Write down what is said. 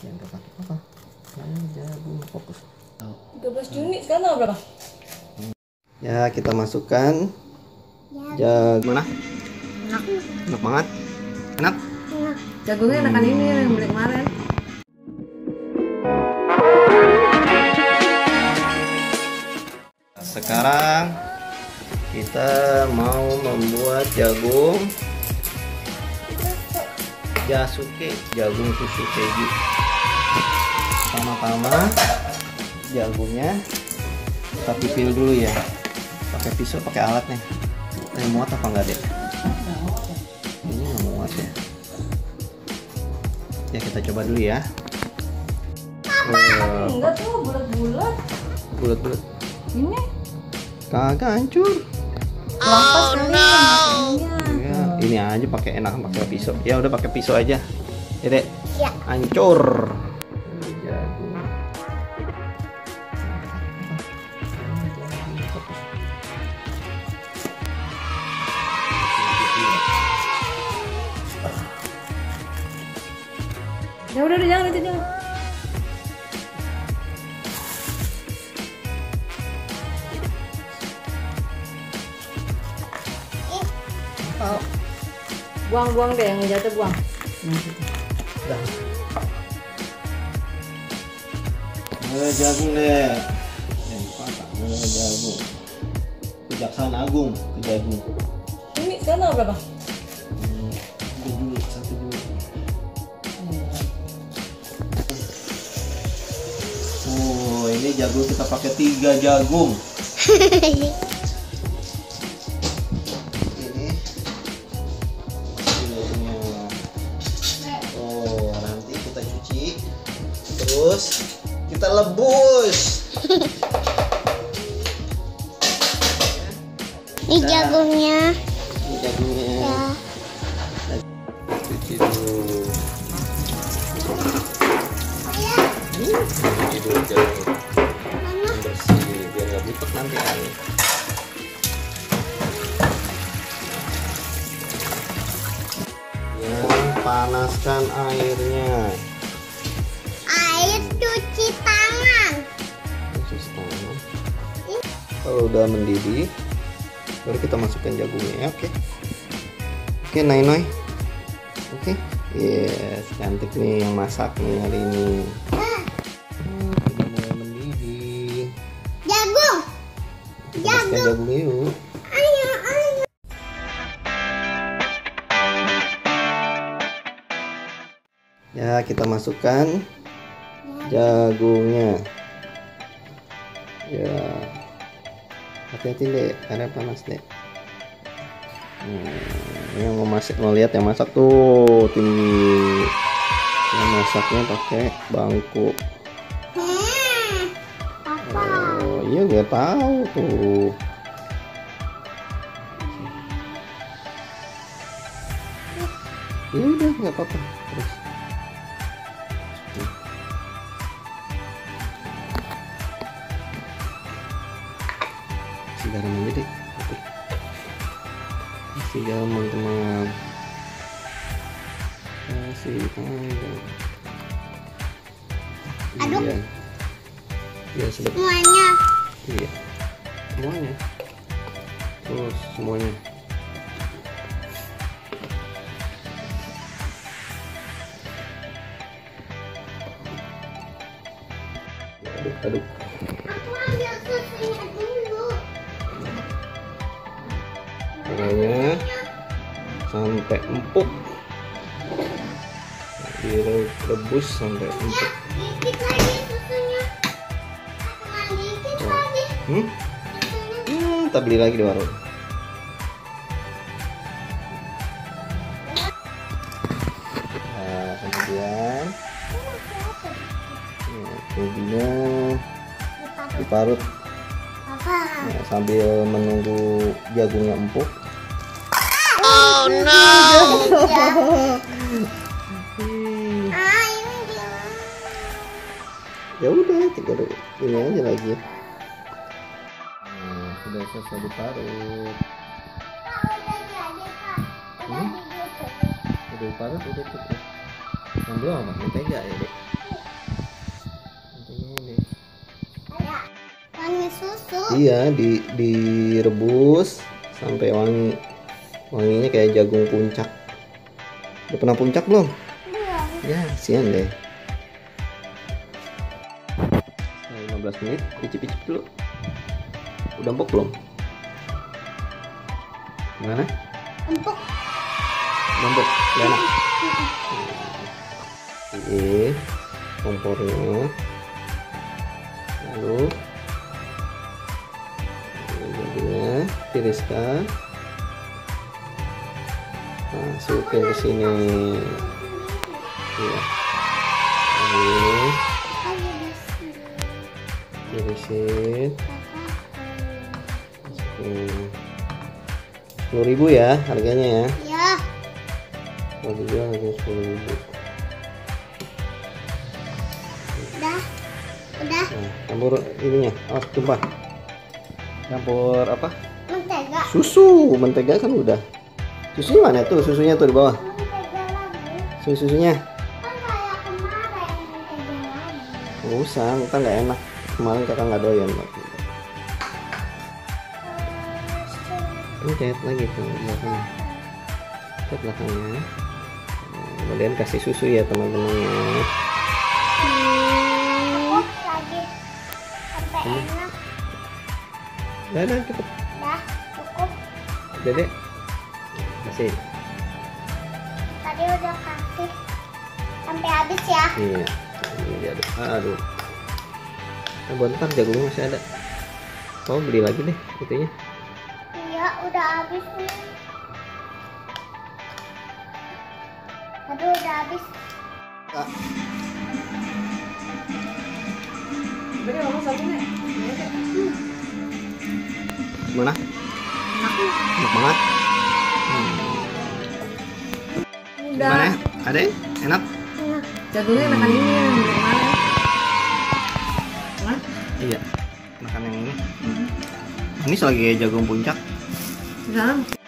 Yang ke kaki apa? Jagung fokus. 13 Juni sekarang berapa? Ya, kita masukkan jagung. Mana? Enak. Enak banget. Enak. Jagungnya enakan ini yang beli kemarin. Sekarang kita mau membuat jagung jasuke, jagung susu keju. Pertama-tama jagungnya kita pipil dulu ya, pakai pisau, pakai alat nih. Ini muat apa enggak deh? Ini nggak muat ya. Ya kita coba dulu ya. Enggak tuh, bulat-bulat. Bulat-bulat. Ini Kagak hancur. lampas kali Ya, ini aja pakai enak pakai pisau. Ya udah pakai pisau aja. Ya, Dek. Ya. Hancur. Jagung. Ya udah jangan itu jangan. Oh. Buang deh yang jatuh buang. Dah. Jagung deh. Jagung. Kejaksaan Agung, jagung. Ini sekarang berapa? Satu dulu. Oh, ini jagung kita pakai 3 jagung. Ini hasilnya. Oh, nanti kita cuci, terus kita lebus. Ini jagungnya. Ini jagungnya. Ya. Cuci dulu. Cuci dulu jagung. Bersih biar nggak butek nanti kan. Panaskan airnya. Air cuci tangan. Cuci tangan. Kalau udah mendidih, baru kita masukkan jagungnya. Oke. Oke, Noy. Oke. Yes, cantik nih yang masak nih hari ini. Udah mulai mendidih. Jagung. Kita masukkan jagungnya yuk. Ayo. Ya, kita masukkan jagungnya. Ya, hati-hati deh, karena panas deh. Yang mau lihat yang masak tuh tinggi. Yang masaknya pakai bangku. Apa? Oh iya, gue tahu tuh. Ya udah, nggak apa-apa. Terus. Kasih garam aja deh. Kasih garam teman-teman. Kasih garam. Aduk. Iya. Iya, sedap. Semuanya. Iya. Semuanya. Terus semuanya. Aduk. Aku ambil susunya dulu. Pokoknya sampai empuk. Direbus sampai empuk. Dikit lagi susunya. Dikit lagi. Kita beli lagi di warung. Nah, kemudian diparut. Apa? Nah, sambil menunggu jagungnya empuk. Oh no. Ini dia. Ya udah, tinggal ini aja lagi. Nah, sudah selesai diparut. Udah diparut, udah cukup. Yang belum apa? Mentega ya, Dek? susu. Iya, direbus sampai wangi. Wanginya kayak jagung puncak. Udah pernah puncak belum? Belum. Ya, sian deh. 15 menit, icip-icip dulu. Udah empuk belum? Gimana? Empuk. Udah empuk? Udah enak? Ini kompornya. Lalu jadinya tiriskan. Masukin ke sini. Iya. Ini tirisin. Masukin. 10.000 ya harganya ya. Ya. Kalau dijual harganya 10.000. Udah. Udah. Nah, campur ininya. Oh, tumpah. Campur apa? Mentega. Susu. Mentega kan udah. Susunya mana tuh? Susunya tuh di bawah. Mentega lagi. Susunya. Kan kayak kemarin mentega lagi. Nggak usah, ntar nggak enak. Kemarin kakak nggak doyan. Ini jahit lagi tuh belakangnya. Jahit belakangnya. Nah, kemudian kasih susu ya teman-temannya. Empuk lagi. Sampai enak. Udah cepet. Dah. Cukup. Dedek. Kasih. Tadi udah kasih. Sampai habis ya. Iya. Ini diaduk. Aduh. Nah, buat ntar jagungnya masih ada. Kau beli lagi deh itunya. Iya, udah habis nih. Aduh, udah habis. Kak. Gimana? Enak banget. Udah. Gimana? Ada? Enak? Jagungnya makan ini yang dari mana? Kan? Iya. Makan yang ini. Ini lagi jagung puncak. Sekarang